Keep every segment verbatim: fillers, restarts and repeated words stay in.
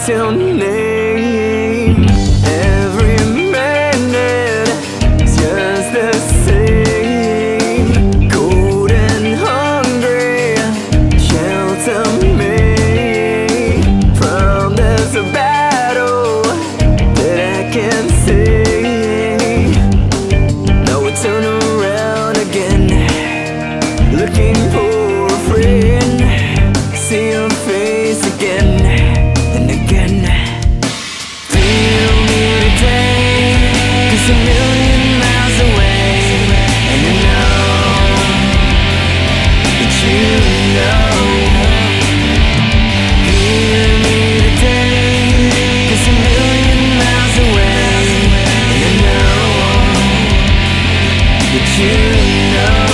your name. Every minute is just the same. Cold and hungry, shelter me from this battle that I can see. Now we turn around again, looking for a friend. See your face again and again. Feel me today, 'cause a million miles away, and I know that you know. Hear me today, 'cause a million miles away, and I know that you know.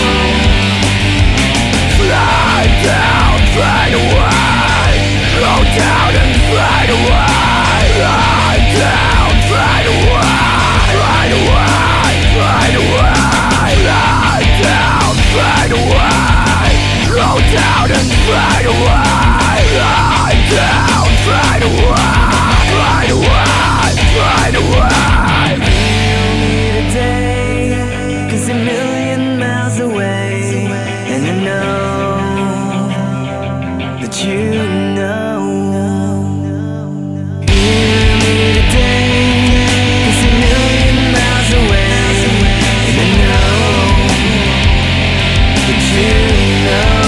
Fly down, fly away, go down and fly away. Fly down, fly away, fly away, fly away. Fly down, fly away, go down and fly away. Fly down, fly away, fly away, fly away. Feel me today, 'cause a million miles away, and I know that you know. Hear me today, 'cause a million miles away, and I know that you know.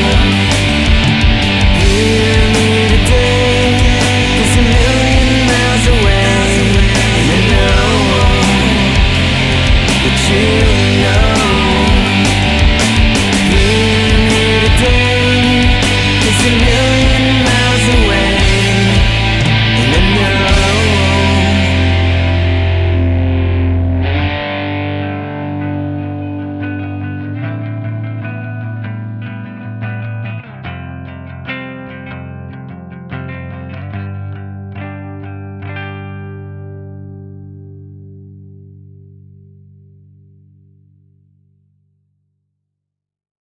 Hear me today, 'cause a million miles away, and I know that you know.